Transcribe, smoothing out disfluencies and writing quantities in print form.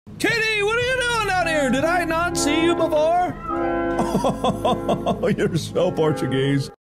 Kitty, what are you doing down here? Did I not see you before? Oh, you're so Portuguese.